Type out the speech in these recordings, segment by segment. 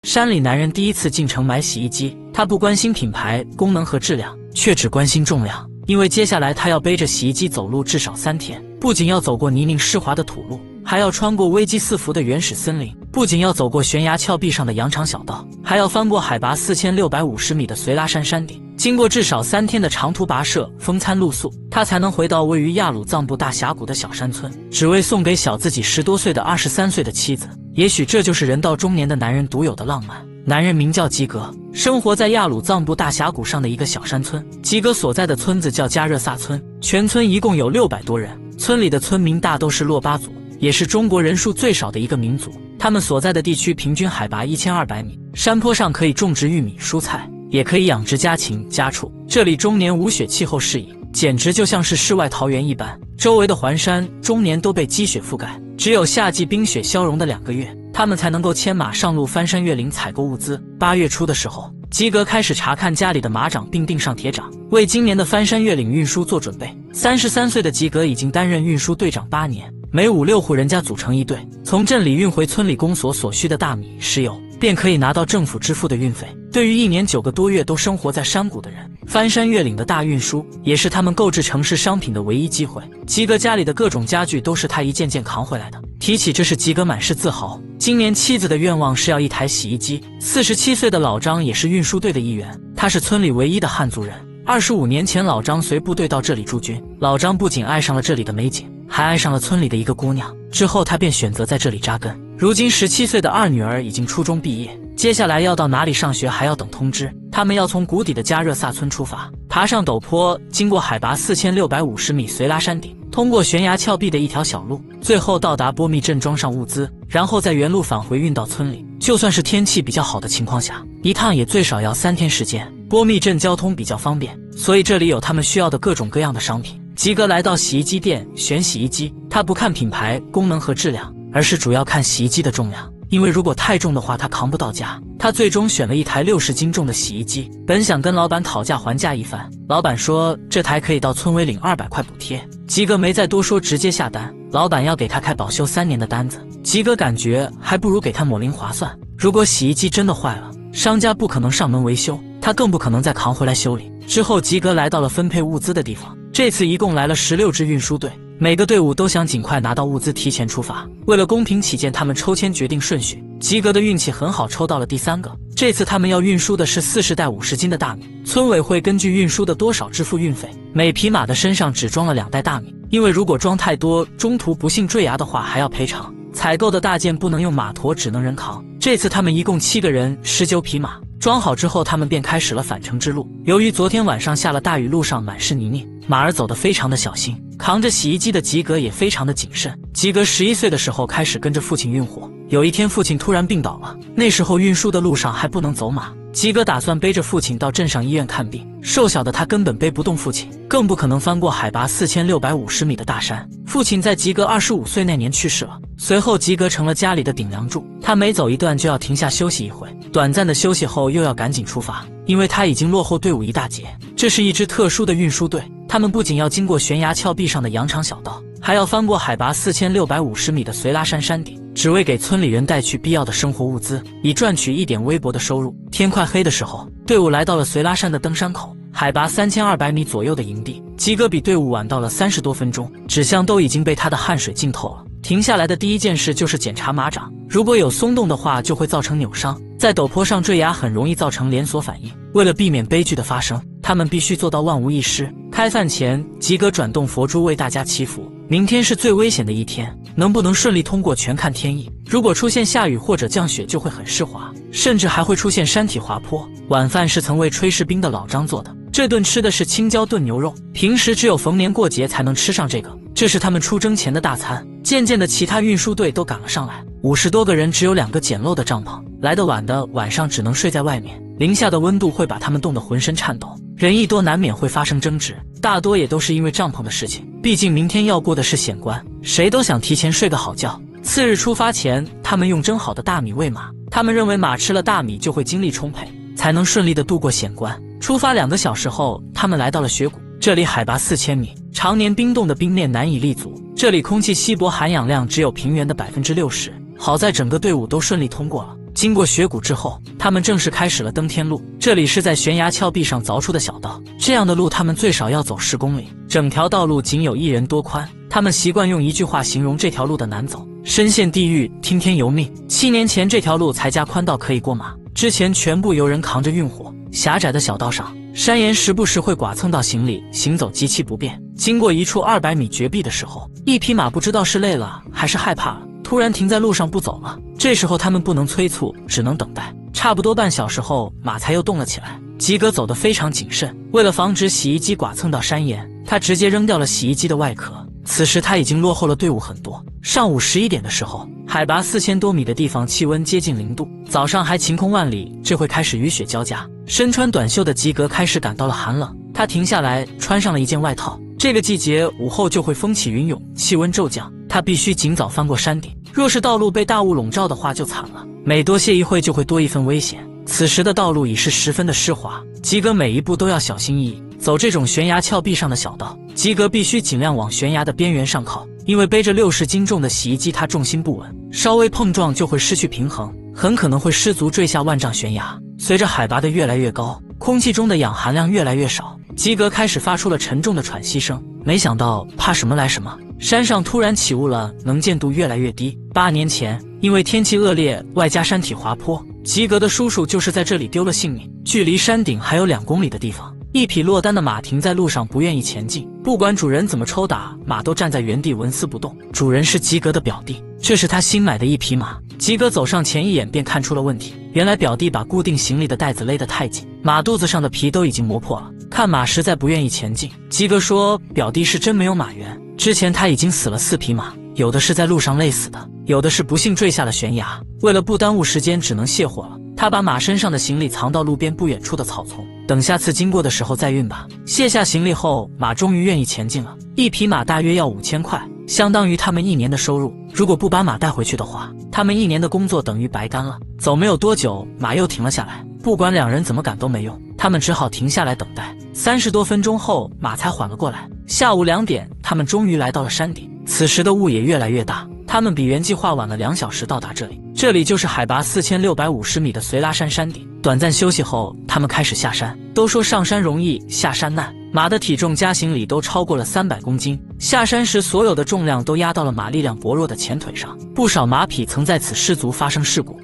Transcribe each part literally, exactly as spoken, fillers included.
山里男人第一次进城买洗衣机，他不关心品牌、功能和质量，却只关心重量。因为接下来他要背着洗衣机走路至少三天，不仅要走过泥泞湿滑的土路，还要穿过危机四伏的原始森林，不仅要走过悬崖峭壁上的羊肠小道，还要翻过海拔四千六百五十米的随拉山山顶。经过至少三天的长途跋涉，风餐露宿，他才能回到位于亚鲁藏布大峡谷的小山村，只为送给小自己十多岁的二十三岁的妻子。也许这就是人到中年的男人独有的浪漫。男人名叫吉格，生活在亚鲁藏布大峡谷上的一个小山村。吉格所在的村子叫加热萨村，全村一共有六百多人。村里的村民大都是洛巴族，也是中国人数最少的一个民族。他们所在的地区平均海拔一千二百米，山坡上可以种植玉米、蔬菜，也可以养殖家禽、家畜。这里终年无雪，气候适宜，简直就像是世外桃源一般。周围的环山终年都被积雪覆盖，只有夏季冰雪消融的两个月，他们才能够牵马上路翻山越岭采购物资。八月初的时候，吉格开始查看家里的马掌，并钉上铁掌，为今年的翻山越岭运输做准备。三十三岁的吉格已经担任运输队长八年，每五六户人家组成一队，从镇里运回村里公所所需的大米、石油，便可以拿到政府支付的运费。对于一年九个多月都生活在山谷的人，翻山越岭的大运输也是他们购置城市商品的唯一机会。吉格家里的各种家具都是他一件件扛回来的，提起这事，吉格满是自豪。今年妻子的愿望是要一台洗衣机。四十七岁的老张也是运输队的一员，他是村里唯一的汉族人。二十五年前，老张随部队到这里驻军。老张不仅爱上了这里的美景，还爱上了村里的一个姑娘。之后，他便选择在这里扎根。如今，十七岁的二女儿已经初中毕业，接下来要到哪里上学还要等通知。他们要从谷底的加热萨村出发，爬上陡坡，经过海拔四千六百五十米随拉山顶，通过悬崖峭壁的一条小路，最后到达波密镇装上物资，然后再原路返回运到村里。就算是天气比较好的情况下，一趟也最少要三天时间。波密镇交通比较方便，所以这里有他们需要的各种各样的商品。吉格来到洗衣机店选洗衣机，他不看品牌、功能和质量，而是主要看洗衣机的重量，因为如果太重的话他扛不到家。他最终选了一台六十斤重的洗衣机，本想跟老板讨价还价一番，老板说这台可以到村委领二百块补贴。吉格没再多说，直接下单。老板要给他开保修三年的单子，吉格感觉还不如给他抹零划算。如果洗衣机真的坏了，商家不可能上门维修，他更不可能再扛回来修理。之后吉格来到了分配物资的地方，这次一共来了十六支运输队，每个队伍都想尽快拿到物资，提前出发。为了公平起见，他们抽签决定顺序。吉格的运气很好，抽到了第三个。这次他们要运输的是四十袋五十斤的大米，村委会根据运输的多少支付运费。每匹马的身上只装了两袋大米，因为如果装太多，中途不幸坠崖的话还要赔偿。采购的大件不能用马驮，只能人扛。这次他们一共七个人，十九匹马。装好之后，他们便开始了返程之路。由于昨天晚上下了大雨，路上满是泥泞，马儿走得非常的小心。扛着洗衣机的吉格也非常的谨慎。吉格十一岁的时候开始跟着父亲运货，有一天父亲突然病倒了，那时候运输的路上还不能走马。吉格打算背着父亲到镇上医院看病，瘦小的他根本背不动父亲，更不可能翻过海拔四千六百五十米的大山。父亲在吉格二十五岁那年去世了，随后吉格成了家里的顶梁柱，他每走一段就要停下休息一会，短暂的休息后又要赶紧出发，因为他已经落后队伍一大截。这是一支特殊的运输队，他们不仅要经过悬崖峭壁上的羊肠小道，还要翻过海拔四千六百五十米的随拉山山顶，只为给村里人带去必要的生活物资，以赚取一点微薄的收入。天快黑的时候，队伍来到了随拉山的登山口，海拔三千二百米左右的营地。吉格比队伍晚到了三十多分钟，纸箱都已经被他的汗水浸透了。停下来的第一件事就是检查马掌，如果有松动的话就会造成扭伤，在陡坡上坠崖很容易造成连锁反应。为了避免悲剧的发生，他们必须做到万无一失。开饭前，吉格转动佛珠为大家祈福，明天是最危险的一天，能不能顺利通过全看天意。如果出现下雨或者降雪就会很湿滑，甚至还会出现山体滑坡。晚饭是曾为炊事兵的老张做的，这顿吃的是青椒炖牛肉，平时只有逢年过节才能吃上这个，这是他们出征前的大餐。渐渐的，其他运输队都赶了上来，五十多个人只有两个简陋的帐篷，来得晚的晚上只能睡在外面，零下的温度会把他们冻得浑身颤抖，人一多难免会发生争执，大多也都是因为帐篷的事情。毕竟明天要过的是险关，谁都想提前睡个好觉。次日出发前，他们用蒸好的大米喂马，他们认为马吃了大米就会精力充沛，才能顺利的度过险关。出发两个小时后，他们来到了雪谷，这里海拔四千米，常年冰冻的冰面难以立足，这里空气稀薄，含氧量只有平原的百分之六十。好在整个队伍都顺利通过了。 经过雪谷之后，他们正式开始了登天路。这里是在悬崖峭壁上凿出的小道，这样的路他们最少要走十公里，整条道路仅有一人多宽。他们习惯用一句话形容这条路的难走：深陷地狱，听天由命。七年前这条路才加宽到可以过马，之前全部由人扛着运货。狭窄的小道上，山岩时不时会剐蹭到行李，行走极其不便。经过一处二百米绝壁的时候，一匹马不知道是累了还是害怕了，突然停在路上不走了。这时候他们不能催促，只能等待。差不多半小时后，马才又动了起来。吉格走得非常谨慎，为了防止洗衣机剐蹭到山岩，他直接扔掉了洗衣机的外壳。此时他已经落后了队伍很多。上午十一点的时候，海拔四千多米的地方气温接近零度，早上还晴空万里，这会开始雨雪交加。身穿短袖的吉格开始感到了寒冷，他停下来穿上了一件外套。这个季节午后就会风起云涌，气温骤降，他必须尽早翻过山顶。若是道路被大雾笼罩的话就惨了，每多歇一会就会多一份危险。此时的道路已是十分的湿滑，吉格每一步都要小心翼翼。走这种悬崖峭壁上的小道，吉格必须尽量往悬崖的边缘上靠，因为背着六十斤重的洗衣机，他重心不稳，稍微碰撞就会失去平衡，很可能会失足坠下万丈悬崖。随着海拔的越来越高，空气中的氧含量越来越少，吉格开始发出了沉重的喘息声。没想到怕什么来什么，山上突然起雾了，能见度越来越低。八年前，因为天气恶劣，外加山体滑坡，吉格的叔叔就是在这里丢了性命。距离山顶还有两公里的地方，一匹落单的马停在路上，不愿意前进。不管主人怎么抽打，马都站在原地纹丝不动。主人是吉格的表弟，这是他新买的一匹马。吉格走上前一眼便看出了问题，原来表弟把固定行李的带子勒得太紧，马肚子上的皮都已经磨破了。看马实在不愿意前进，吉格说表弟是真没有马缘，之前他已经死了四匹马，有的是在路上累死的，有的是不幸坠下了悬崖。为了不耽误时间，只能卸货了。他把马身上的行李藏到路边不远处的草丛，等下次经过的时候再运吧。卸下行李后，马终于愿意前进了。一匹马大约要五千块，相当于他们一年的收入。如果不把马带回去的话，他们一年的工作等于白干了。走没有多久，马又停了下来，不管两人怎么赶都没用，他们只好停下来等待。三十多分钟后，马才缓了过来。下午两点，他们终于来到了山顶。此时的雾也越来越大，他们比原计划晚了两小时到达这里。这里就是海拔四千六百五十米的随拉山山顶。短暂休息后，他们开始下山。都说上山容易下山难，马的体重加行李都超过了三百公斤。下山时，所有的重量都压到了马力量薄弱的前腿上，不少马匹曾在此失足发生事故。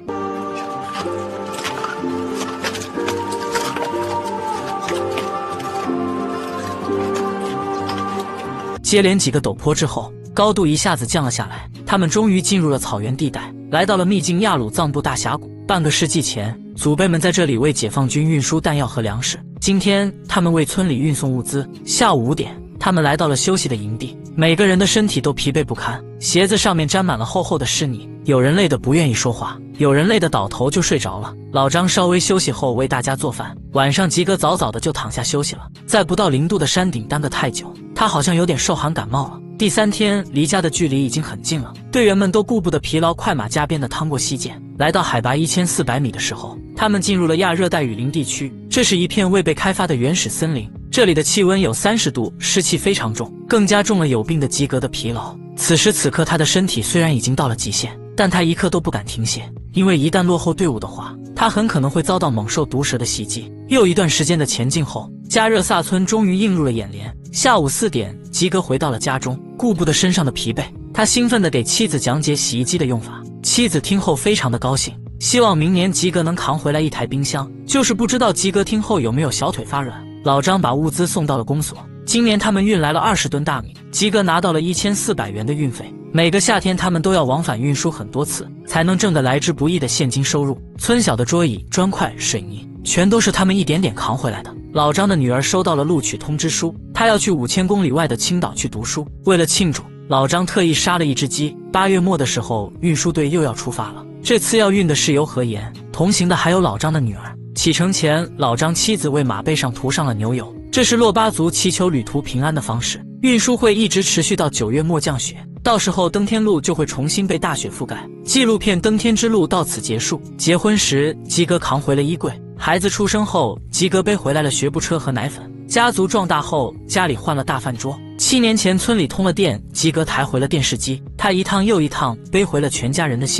接连几个陡坡之后，高度一下子降了下来，他们终于进入了草原地带，来到了秘境亚鲁藏布大峡谷。半个世纪前，祖辈们在这里为解放军运输弹药和粮食，今天他们为村里运送物资。下午五点，他们来到了休息的营地，每个人的身体都疲惫不堪，鞋子上面沾满了厚厚的湿泥，有人累得不愿意说话，有人累得倒头就睡着了。老张稍微休息后为大家做饭，晚上吉格早早的就躺下休息了。在不到零度的山顶待得太久，他好像有点受寒感冒了。第三天离家的距离已经很近了，队员们都顾不得疲劳，快马加鞭地趟过溪涧。来到海拔一千四百米的时候，他们进入了亚热带雨林地区。这是一片未被开发的原始森林，这里的气温有三十度，湿气非常重，更加重了有病的吉格的疲劳。此时此刻，他的身体虽然已经到了极限，但他一刻都不敢停歇，因为一旦落后队伍的话，他很可能会遭到猛兽毒蛇的袭击。又一段时间的前进后，加热萨村终于映入了眼帘。下午四点，吉格回到了家中，顾不得身上的疲惫，他兴奋地给妻子讲解洗衣机的用法。妻子听后非常的高兴，希望明年吉格能扛回来一台冰箱，就是不知道吉格听后有没有小腿发软。老张把物资送到了公所，今年他们运来了二十吨大米，吉格拿到了一千四百元的运费。每个夏天他们都要往返运输很多次，才能挣得来之不易的现金收入。村小的桌椅、砖块、水泥全都是他们一点点扛回来的。老张的女儿收到了录取通知书，她要去五千公里外的青岛去读书。为了庆祝，老张特意杀了一只鸡。八月末的时候，运输队又要出发了，这次要运的是油和盐，同行的还有老张的女儿。启程前，老张妻子为马背上涂上了牛油，这是珞巴族祈求旅途平安的方式。运输会一直持续到九月末降雪，到时候登天路就会重新被大雪覆盖。纪录片《登天之路》到此结束。结婚时，吉格扛回了衣柜；孩子出生后，吉格背回来了学步车和奶粉。家族壮大后，家里换了大饭桌。七年前，村里通了电，吉格抬回了电视机。他一趟又一趟背回了全家人的幸福。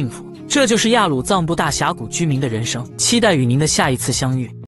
这就是亚鲁藏布大峡谷居民的人生，期待与您的下一次相遇。